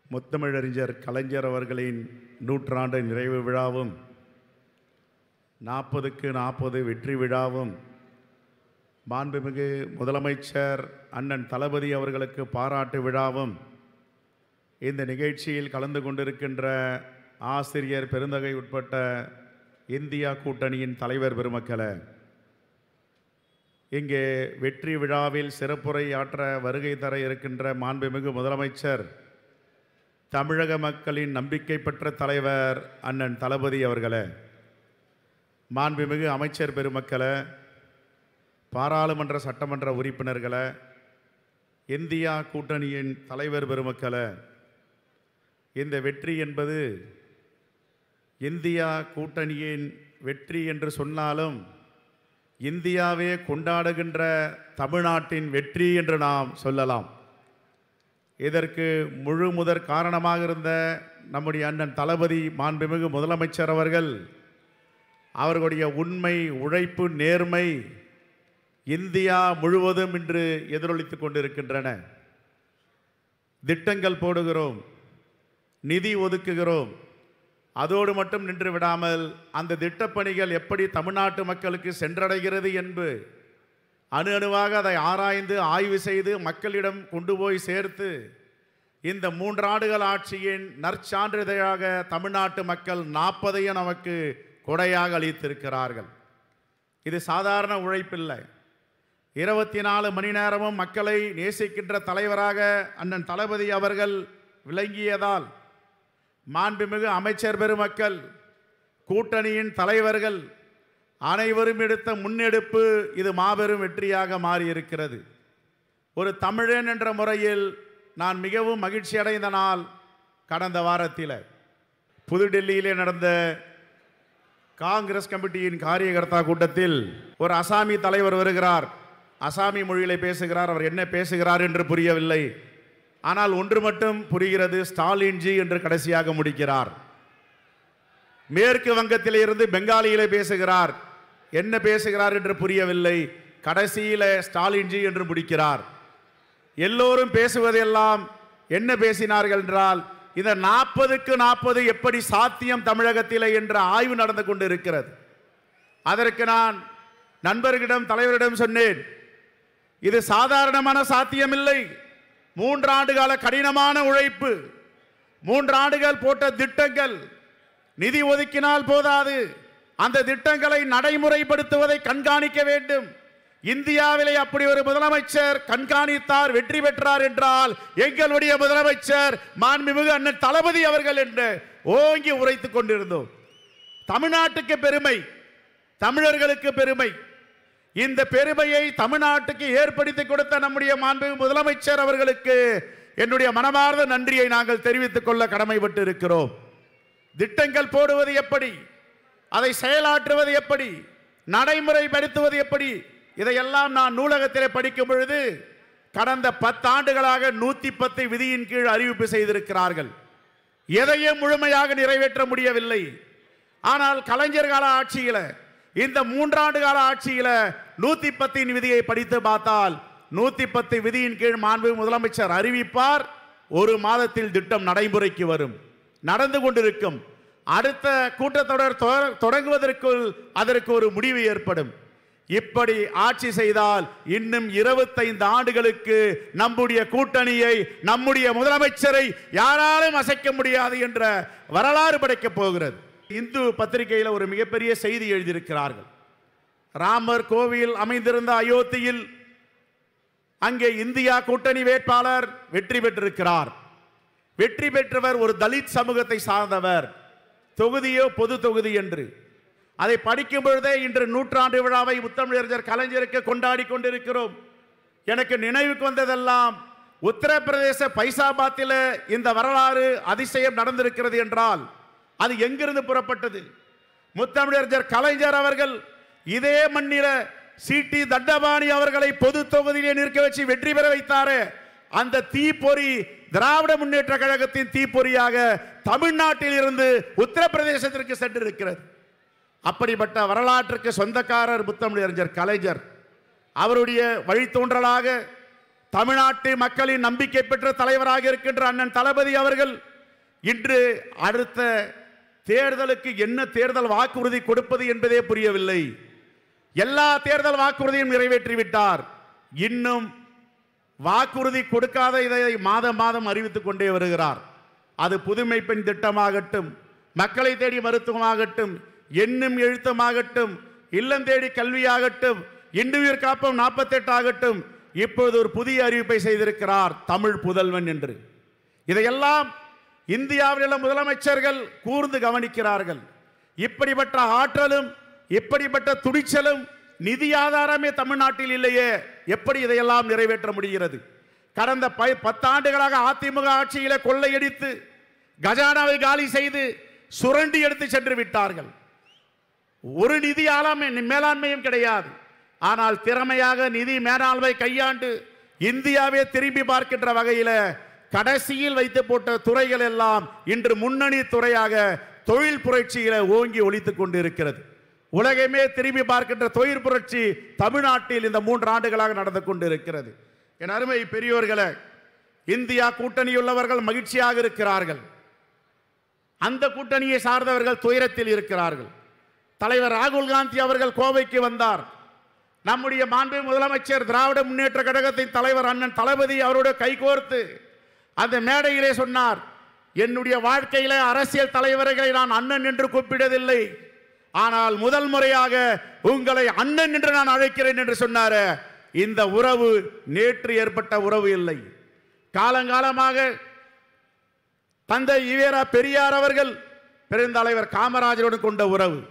முத்தமிழறிஞர் கலைஞர் அவர்களின் நூற்றாண்டு நிறைவு விழாவும் 40க்கு 40 வெற்றி விழாவும் மாண்புமிகு முதலமைச்சர் அண்ணன் தளபதி அவர்களுக்கு பாராட்டு விழாவும் இந்த நிகழ்ச்சியில் கலந்து கொண்டிருக்கின்ற ஆசிரியர் பெருந்தகை உட்பட்ட இந்தியா கூட்டணியின் தலைவர் பெருமக்களே, இங்கே வெற்றி விழாவில் சிறப்புரை ஆற்ற வருகை தர இருக்கின்ற மாண்புமிகு முதலமைச்சர் தமிழக மக்களின் நம்பிக்கை பெற்ற தலைவர் அண்ணன் தளபதி அவர்களே, மாண்புமிகு அமைச்சர் பெருமக்களே, பாராளுமன்ற சட்டமன்ற உறுப்பினர்களே, இந்தியா கூட்டணியின் தலைவர் பெருமக்களே, இந்த வெற்றி என்பது இந்தியா கூட்டணியின் வெற்றி என்று சொன்னாலும் இந்தியாவே கொண்டாடுகின்ற தமிழ்நாட்டின் வெற்றி என்று நாம் சொல்லலாம். இதற்கு முழு முதற் காரணமாக இருந்த நம்முடைய அண்ணன் தளபதி மாண்புமிகு முதலமைச்சர் அவர்களுடைய உண்மை, உழைப்பு, நேர்மை இந்தியா முழுவதும் இன்று எதிரொலித்து கொண்டிருக்கின்றன. திட்டங்கள் போடுகிறோம், நிதி ஒதுக்குகிறோம், அதோடு மட்டும் நின்று விடாமல் அந்த திட்டப்பணிகள் எப்படி தமிழ்நாட்டு மக்களுக்கு சென்றடைகிறது என்று அணு அணுவாக அதை ஆராய்ந்து ஆய்வு செய்து மக்களிடம் கொண்டு போய் சேர்த்து இந்த 3 ஆண்டுகள் ஆட்சியின் நற்சான்றிதழாக தமிழ்நாட்டு மக்கள் 40ஐயும் நமக்கு கொடையாக அளித்திருக்கிறார்கள். இது சாதாரண உழைப்பில்லை. 24 மணி நேரமும் மக்களை நேசிக்கின்ற தலைவராக அண்ணன் தளபதி அவர்கள் விளங்கியதால் மாண்புமிகு அமைச்சர் பெருமக்கள், கூட்டணியின் தலைவர்கள் அனைவரும் எடுத்த முன்னெடுப்பு இது மாபெரும் வெற்றியாக மாறியிருக்கிறது. ஒரு தமிழன் என்ற முறையில் நான் மிகவும் மகிழ்ச்சி அடைந்த நாள் கடந்த வாரத்தில் புதுடெல்லியிலே நடந்த காங்கிரஸ் கமிட்டியின் காரியகர்த்தா கூட்டத்தில் ஒரு அசாமி தலைவர் வருகிறார். அசாமி மொழியிலே பேசுகிறார். அவர் என்ன பேசுகிறார் என்று புரியவில்லை. ஆனால் ஒன்று மட்டும் புரிகிறது, ஸ்டாலின்ஜி என்று கடைசியாக முடிக்கிறார். மேற்கு வங்கத்திலே இருந்து பெங்காலியிலே பேசுகிறார். என்ன பேசுகிறார் என்று புரியவில்லை. கடைசியில் ஸ்டாலின்ஜி என்று முடிக்கிறார். எல்லோரும் பேசுவதெல்லாம் என்ன பேசினார்கள் என்றால், இந்த 40க்கு 40 எப்படி சாத்தியம் தமிழகத்திலே என்ற ஆய்வு நடந்து கொண்டு இருக்கிறது. அதற்கு நான் நண்பர்களிடம், தலைவரிடம் சொன்னேன், இது சாதாரணமான சாத்தியமில்லை. 3 ஆண்டு கால கடினமான உழைப்பு, 3 ஆண்டுகள் போட்ட திட்டங்கள், நிதி ஒதுக்கினால் போதாது, அந்த திட்டங்களை நடைமுறைப்படுத்துவதை கண்காணிக்க வேண்டும். இந்தியாவிலே அப்படி ஒரு முதலமைச்சர் கண்காணித்தார், வெற்றி பெற்றார் என்றால் எங்களுடைய முதலமைச்சர் மாண்புமிகு அண்ணன் தளபதி அவர்கள் என்று ஓங்கி உரைத்துக் கொண்டிருந்தோம். தமிழ்நாட்டுக்கு பெருமை, தமிழர்களுக்கு பெருமை. இந்த பெருமையை தமிழ்நாட்டுக்கு ஏற்படுத்தி கொடுத்த நம்முடைய மாண்புமிகு முதலமைச்சர் அவர்களுக்கு என்னுடைய மனமார்ந்த நன்றியை நாங்கள் தெரிவித்துக் கொள்ள கடமைப்பட்டு இருக்கிறோம். திட்டங்கள் போடுவது எப்படி, அதை செயலாற்றுவது எப்படி, நடைமுறைப்படுத்துவது எப்படி, இதையெல்லாம் நான் நூலகத்திலே படிக்கும் பொழுது கடந்த 10 ஆண்டுகளாக 110 விதியின் கீழ் அறிவிப்பு செய்திருக்கிறார்கள். எதையும் முழுமையாக நிறைவேற்ற முடியவில்லை. ஆனால் கலைஞர் கால ஆட்சியில், இந்த 3 ஆண்டு கால ஆட்சியில் 110 விதியை படித்து பார்த்தால் 110 விதியின் கீழ் மாண்பு முதலமைச்சர் அறிவிப்பார். 1 மாதத்தில் திட்டம் நடைமுறைக்கு வரும், நடந்து கொண்டிருக்கும். அடுத்த கூட்டத்தொடர் தொடங்குவதற்குள் அதற்கு ஒரு முடிவு ஏற்படும். இப்படி ஆட்சி செய்தால் இன்னும் 25 ஆண்டுகளுக்கு நம்முடைய கூட்டணியை, நம்முடைய முதலமைச்சரை யாராலும் அசைக்க முடியாது என்ற வரலாறு படைக்கப் போகிறது. இந்து பத்திரிகையில் ஒரு மிகப்பெரிய செய்தி எழுதியிருக்கிறார்கள். ராமர் கோவில் அமைந்திருந்த அயோத்தியில் அங்கே இந்தியா கூட்டணி வேட்பாளர் வெற்றி பெற்றிருக்கிறார். வெற்றி பெற்றவர் ஒரு தலித் சமூகத்தை சார்ந்தவர். தொகுதியோ பொது தொகுதி என்று அதை படிக்கும் பொழுதே இன்று 100ஆண்டு விழாவை முத்தமிழறிஞர் கலைஞருக்கு கொண்டாடி கொண்டிருக்கிறோம். எனக்கு நினைவுக்கு வந்ததெல்லாம் உத்தரப்பிரதேச பைசாபாத்தில் இந்த வரலாறு அதிசயம் நடந்திருக்கிறது என்றால் அது எங்கிருந்து புறப்பட்டது? முத்தமிழறிஞர் கலைஞர் அவர்கள் இதே மண்ணில சிடி தண்டபாணி அவர்களை பொது தொகுதியிலே நிற்க வச்சு வெற்றி பெற வைத்தாரே, அந்த தீப்பொறி திராவிட முன்னேற்ற கழகத்தின் தீப்பொறியாக தமிழ்நாட்டில் இருந்து உத்தரப்பிரதேசத்திற்கு சென்றிருக்கிறது. அப்படிப்பட்ட வரலாற்றுக்கு சொந்தக்காரர் முத்தமிழறிஞர் கலைஞர். அவருடைய வழித்தோன்றலாக தமிழ்நாட்டு மக்களின் நம்பிக்கை பெற்ற தலைவராக இருக்கின்ற அண்ணன் தளபதி அவர்கள் இன்று அடுத்த தேர்தலுக்கு என்ன தேர்தல் வாக்குறுதி கொடுப்பது என்பதே புரியவில்லை. எல்லா தேர்தல் வாக்குறுதியும் நிறைவேற்றிவிட்டார். இன்னும் வாக்குறுதி கொடுக்காத இதை மாதம் மாதம் அறிவித்துக் கொண்டே வருகிறார். அது புதுமை பெண் திட்டமாகட்டும், மக்களை தேடி மருத்துவமாகட்டும், எண்ணும் எழுத்தமாகட்டும், இல்லம் தேடி கல்வியாகட்டும், இன்னுயிர் காப்பம் 48 ஆகட்டும், இப்பொழுது ஒரு புதிய அறிவிப்பை செய்திருக்கிறார், தமிழ் புதல்வன் என்று. இதையெல்லாம் இந்தியாவில் உள்ள முதலமைச்சர்கள் கூர்ந்து கவனிக்கிறார்கள். இப்படிப்பட்ட ஆற்றலும் இப்படிப்பட்ட துணிச்சலும் நிதி ஆதாரமே தமிழ்நாட்டில் இல்லையே, எப்படி இதையெல்லாம் நிறைவேற்ற முடிகிறது? கடந்த 10 ஆண்டுகளாக அதிமுக ஆட்சியில கொள்ளையடித்து கஜானாவை காலி செய்து சுரண்டி எடுத்து சென்று விட்டார்கள். ஒரு நிதி மேலாண்மையும் கிடையாது. ஆனால் திறமையாக நிதி மேலாண்மை கையாண்டு இந்தியாவே திரும்பி பார்க்கின்ற வகையில் கடைசியில் வைத்து போட்ட துறைகள் எல்லாம் இன்று முன்னணி துறையாக தொழில் புரட்சியில ஓங்கி ஒலித்துக் கொண்டிருக்கிறது. உலகமே திரும்பி பார்க்கின்ற தொழில் புரட்சி தமிழ்நாட்டில் இந்த 3 ஆண்டுகளாக நடந்து கொண்டிருக்கிறது. என் அருமை பெரியோர்களே, இந்தியா கூட்டணியுள்ளவர்கள் மகிழ்ச்சியாக இருக்கிறார்கள். அந்த கூட்டணியை சார்ந்தவர்கள் துயரத்தில் இருக்கிறார்கள். தலைவர் ராகுல் காந்தி அவர்கள் கோவைக்கு வந்தார். நம்முடைய மாண்பு முதலமைச்சர் திராவிட முன்னேற்ற கழகத்தின் தலைவர் அண்ணன் தளபதி அவரோடு கைகோர்த்து அந்த மேடையிலே சொன்னார், என்னுடைய வாழ்க்கையில அரசியல் தலைவர்களை நான் அண்ணன் என்று கூப்பிடவில்லை, ஆனால் முதல் முறையாக உங்களை அண்ணன் என்று நான் அழைக்கிறேன் என்று சொன்னார். இந்த உறவு நேற்று ஏற்பட்ட உறவு இல்லை. காலங்காலமாக தந்தை ஈவேரா பெரியார் அவர்கள் பெருந்தலைவர் காமராஜரோடு கொண்ட உறவு.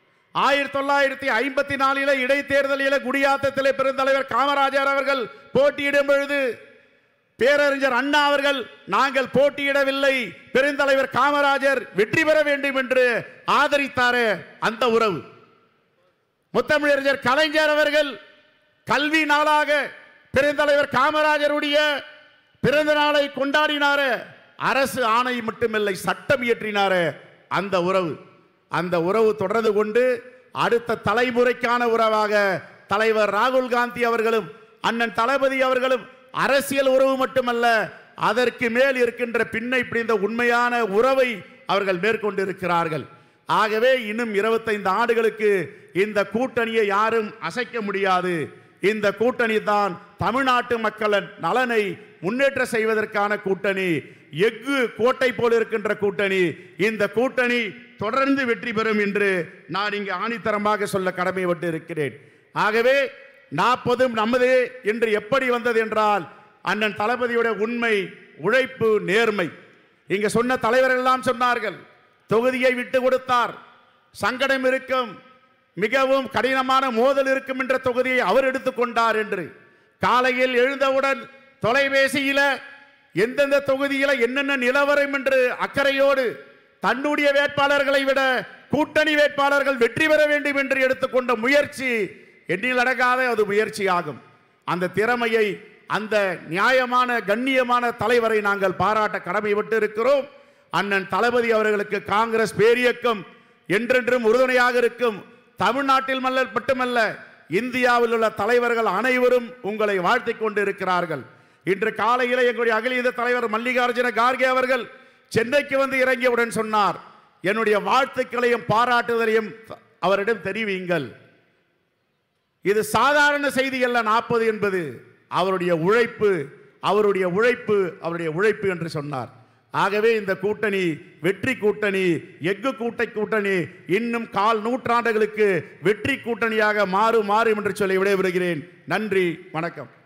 1954 இடைத்தேர்தலில் குடியாத்தத்தில் பெருந்தலைவர் காமராஜர் அவர்கள் போட்டியிடும் பொழுது பேரறிஞர் அண்ணா அவர்கள் நாங்கள் போட்டியிடவில்லை, பெருந்தலைவர் காமராஜர் வெற்றி பெற வேண்டும் என்று ஆதரித்தாரே அந்த உறவு. முத்தமிழறிஞர் கலைஞர் அவர்கள் கல்வி நாளாக பெருந்தலைவர் காமராஜருடைய பிறந்த நாளை கொண்டாடினார, அரசு ஆணை மட்டுமில்லை சட்டம் இயற்றினார அந்த உறவு. அந்த உறவு தொடர்ந்து கொண்டு அடுத்த தலைமுறைக்கான உறவாக தலைவர் ராகுல் காந்தி அவர்களும் அண்ணன் தளபதி அவர்களும் அரசியல் உறவு மட்டுமல்ல, அதற்கு மேல் இருக்கின்ற பின்னை பிடிந்த உண்மையான உறவை அவர்கள் மேற்கொண்டிருக்கிறார்கள். ஆகவே இன்னும் 25 ஆண்டுகளுக்கு இந்த கூட்டணியை யாரும் அசைக்க முடியாது. இந்த கூட்டணி தான் தமிழ்நாட்டு மக்களின் நலனை முன்னேற்ற செய்வதற்கான கூட்டணி, எஃகு கோட்டை போல் இருக்கின்ற கூட்டணி. இந்த கூட்டணி தொடர்ந்து வெற்றி பெறும் என்று நான் இங்கு ஆணித்தரமாக சொல்ல கடமைப்பட்டு இருக்கிறேன். ஆகவே 40 நமது என்று எப்படி வந்தது என்றால் அண்ணன் தளபதியுடைய உண்மை, உழைப்பு, நேர்மை. இங்க சொன்ன தலைவர்கள் எல்லாம் சொன்னார்கள், தொகுதியை விட்டு கொடுத்தார், சங்கடம் இருக்கும், மிகவும் கடினமான மோதல் இருக்கும் என்ற தொகுதியை அவர் எடுத்துக்கொண்டார் என்று. காலையில் எழுந்தவுடன் தொலைபேசியில எந்தெந்த தொகுதியில என்னென்ன நிலவரம் என்று அக்கறையோடு தன்னுடைய வேட்பாளர்களை விட கூட்டணி வேட்பாளர்கள் வெற்றி பெற வேண்டும் என்று எடுத்துக்கொண்ட முயற்சி எண்ணில் அடங்காத அது முயற்சியாகும். அந்த திறமையை, அந்த நியாயமான கண்ணியமான தலைவரை நாங்கள் பாராட்ட கடமைப்பட்டு இருக்கிறோம். அண்ணன் தளபதி அவர்களுக்கு காங்கிரஸ் பேரியக்கம் என்றென்றும் உறுதுணையாக இருக்கும். தமிழ்நாட்டில் மட்டுமல்ல, இந்தியாவில் உள்ள தலைவர்கள் அனைவரும் உங்களை வாழ்த்திக் கொண்டு இருக்கிறார்கள். இன்று காலையில் எங்களுடைய அகில இந்திய தலைவர் மல்லிகார்ஜுன கார்கே அவர்கள் சென்னைக்கு வந்து இறங்கியவுடன் சொன்னார், என்னுடைய வாழ்த்துக்களையும் பாராட்டுதலையும் அவரிடம் தெரிவியுங்கள். இது சாதாரண செய்தி அல்ல. 40 என்பது அவருடைய உழைப்பு, அவருடைய உழைப்பு, அவருடைய உழைப்பு என்று சொன்னார். ஆகவே இந்த கூட்டணி வெற்றி கூட்டணி, எஃகு கூட்டணி இன்னும் 1/4 நூற்றாண்டுகளுக்கு வெற்றி கூட்டணியாக மாறும் என்று சொல்லி விடைபெறுகிறேன். நன்றி, வணக்கம்.